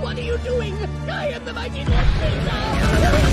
What are you doing? I am the mighty Lord Panther!